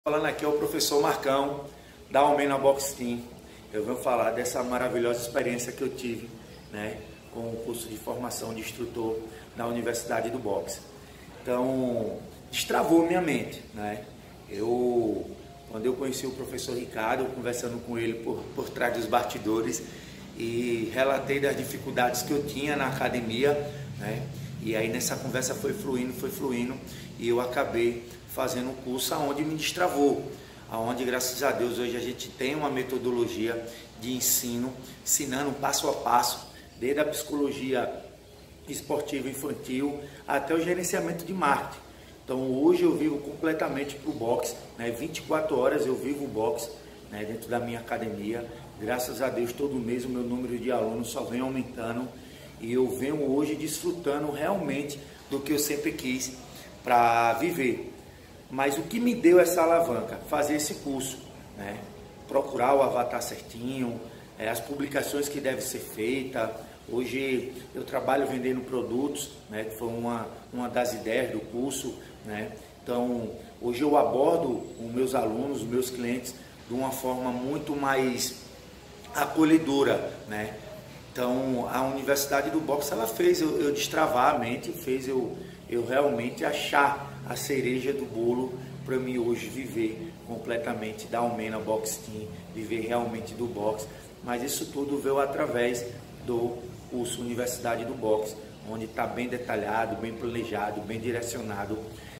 Falando aqui é o professor Marcão, da Almena Box Team. Eu venho falar dessa maravilhosa experiência que eu tive, né, com o curso de formação de instrutor na Universidade do Boxe. Então, destravou minha mente, né? Quando eu conheci o professor Ricardo, conversando com ele por trás dos bastidores, e relatei das dificuldades que eu tinha na academia, né? E aí nessa conversa foi fluindo, e eu acabei fazendo um curso onde me destravou, onde graças a Deus hoje a gente tem uma metodologia de ensino, ensinando passo a passo, desde a psicologia esportiva infantil até o gerenciamento de marketing. Então hoje eu vivo completamente para o boxe, né? 24 horas eu vivo o boxe, né, dentro da minha academia. Graças a Deus todo mês o meu número de alunos só vem aumentando e eu venho hoje desfrutando realmente do que eu sempre quis para viver. Mas o que me deu essa alavanca? Fazer esse curso, né? Procurar o avatar certinho, as publicações que devem ser feitas. Hoje eu trabalho vendendo produtos, né? Que foi uma das ideias do curso, né? Então hoje eu abordo os meus alunos, os meus clientes de uma forma muito mais acolhedora, né? Então a Universidade do Boxe ela fez eu destravar a mente, fez eu realmente achar a cereja do bolo para mim hoje viver completamente da Almena Box Team, viver realmente do boxe. Mas isso tudo veio através do curso Universidade do Boxe, onde está bem detalhado, bem planejado, bem direcionado